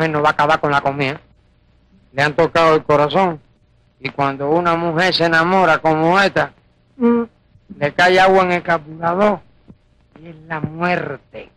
mujer no va a acabar con la comida. Le han tocado el corazón. Y cuando una mujer se enamora como esta, le cae agua en el carburador y es la muerte.